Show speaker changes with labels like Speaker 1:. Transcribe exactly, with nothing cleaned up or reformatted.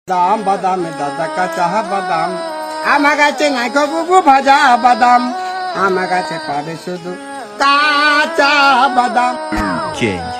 Speaker 1: বাদাম বাদাম দাদা কাঁচা বাদাম আমার কাছে নাই বুবু ভাজা বাদাম আমার কাছে পাবে শুধু কাঁচা বাদাম।
Speaker 2: Change.